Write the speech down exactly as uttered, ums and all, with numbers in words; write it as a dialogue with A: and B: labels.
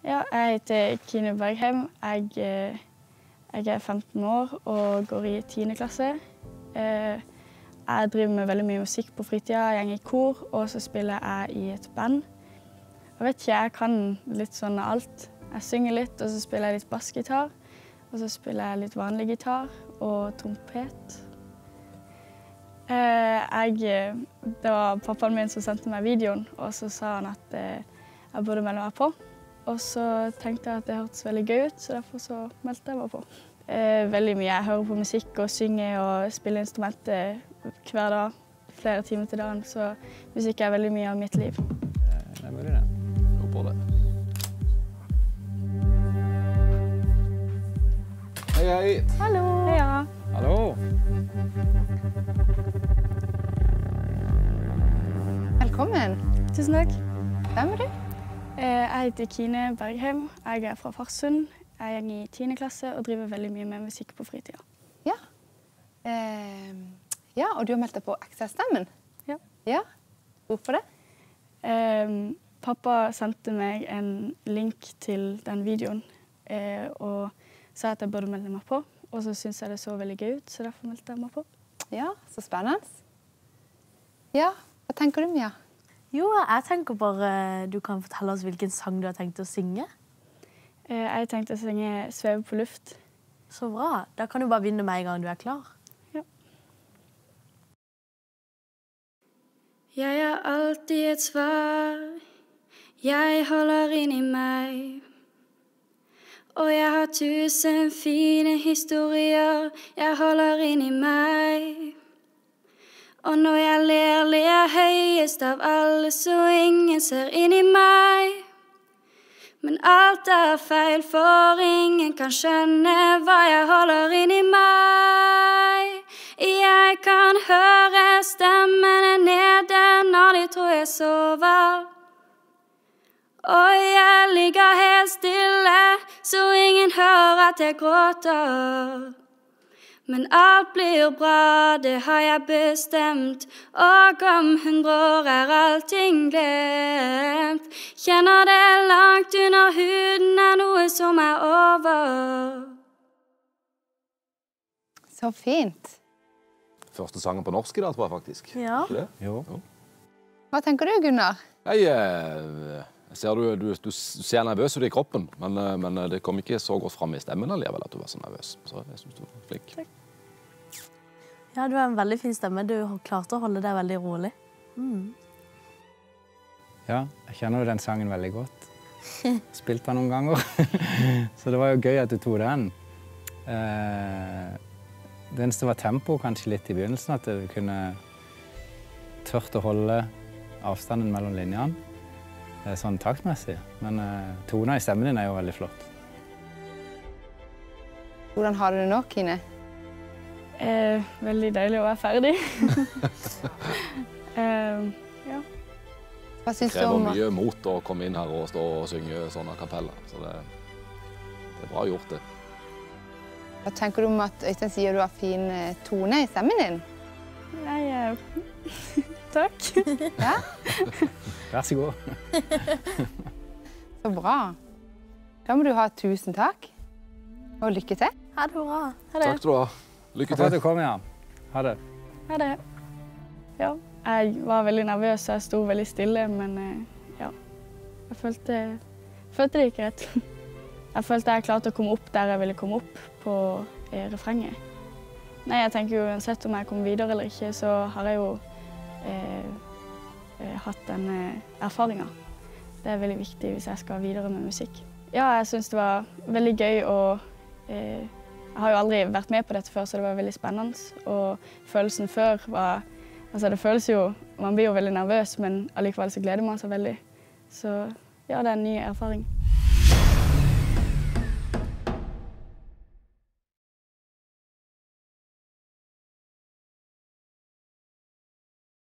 A: Ja, jeg heter Kine Bergheim. Jeg, jeg er femten år og går i tiende klasse. Jeg driver med veldig mye musikk på fritida. Jeg går i kor, og så spiller jeg i et band. Jeg vet ikke, jeg kan litt sånn alt. Jeg synger litt, og så spiller jeg litt bassgitar. Og så spiller jeg litt vanlig gitar og trompet. Jeg, det var pappaen min som sendte meg videoen, og så sa han at jeg burde melde meg på. Og så tenkte jeg at det hørtes veldig gøy ut, så derfor så meldte jeg meg på. Veldig mye. Jeg hører på musikk og synger og spiller instrumenter hver dag, flere timer til dagen, så musikk er veldig mye av mitt liv.
B: Det er mulig det.
C: Gå på det. Hei, hei.
A: Hallo. Heia.
B: Hallo.
D: Velkommen.
A: Tusen takk.
D: Hvem er du?
A: Jeg heter Kine Bergheim. Jeg er fra Farsund. Jeg går i tiende klasse og driver veldig mye med musikk på fritida.
D: Ja. Eh, ja, og du har meldt deg på Ekstra-stemmen?
A: Ja.
D: Ja. Hvorfor det?
A: Eh, pappa sendte meg en link til den videoen eh, og sa at jeg burde melde meg på. Og så syntes jeg det så veldig gøy ut, så derfor meldte jeg meg på.
D: Ja, så spennende. Ja, hva tenker du, Mia?
E: Jo, jeg tenker bare du kan fortelle oss hvilken sang du har tenkt å synge.
A: Jeg tenkte å synge «Sveve på luft».
E: Så bra. Da kan du bare begynne med en gang du er klar.
A: Ja. Jeg har alltid et svar. Jeg holder inni meg. Og jeg har tusen fine historier. Jeg holder inni meg. Og når jeg ler, ler jeg høyest av alle, så ingen ser inn i meg. Men alt er feil, for ingen kan skjønne hva jeg holder inni meg. Jeg kan høre stemmene nede når de tror jeg sover. Og jeg ligger helt stille, så ingen hører at jeg gråter. Men alt blir bra, det har jeg bestemt, og om hundre år er allting glemt. Kjenner det langt under huden er noe som er over.
D: Så fint.
C: Første sangen på norsk i dag, tror jeg faktisk.
E: Ja.
C: Ikke det?
B: Jo.
C: Jo.
D: Hva tenker du, Gunnar?
C: Hei, jeg ser du, du, du ser nervøs ut i kroppen, men, men det kom ikke så godt frem i stemmen alligevel at du var så nervøs. Så jeg synes du var flink.
A: Takk.
E: Ja, du har en veldig fin stemme. Du har klart å holde deg veldig rolig. Mm.
B: Ja, jeg kjenner jo den sangen veldig godt. Spilt den noen ganger. Så det var jo gøy at du tog den. Eh, det eneste var tempo kanskje litt i begynnelsen, at du kunne tørt å holde avstanden mellom linjene. Sånn taktmessig, men uh, tonen i stemmen din er jo veldig flott.
D: Hvordan har du det nå, Kine?
A: Eh, veldig deilig å være ferdig. eh, ja.
D: Hva synes du
C: Krever
D: om...
C: mye mot å komme inn her og stå og synge sånn a cappella, så det, det er bra gjort det.
D: Hva tenker du om at Øystein sier du har fin tone i stemmen din?
A: Nei, eh, takk.
D: Ja?
B: Vær så god.
D: Så bra. Da må du ha tusen takk. Og lykke til.
E: Ha det bra.
A: Ha det.
C: Takk skal du ha. Lykke
B: Takk for at
C: til.
B: du kom, ja. Ha det.
A: Ha det. Ja, jeg var veldig nervøs, så jeg sto veldig stille, men eh, ja, jeg følte, følte det gikk rett. Jeg følte jeg klarte å komme opp der jeg ville komme opp på eh, refrenget. Nei, jeg tenker jo uansett om jeg kommer videre eller ikke, så har jeg jo eh, eh, hatt denne erfaringen. Det er veldig viktig hvis jeg skal videre med musikk. Ja, jeg synes det var veldig gøy, og eh, jeg har jo aldri vært med på dette før, så det var veldig spennende. Og følelsen før var, altså det føles jo, man blir jo veldig nervøs, men allikevel så gleder man seg veldig. Så ja, det er en ny erfaring.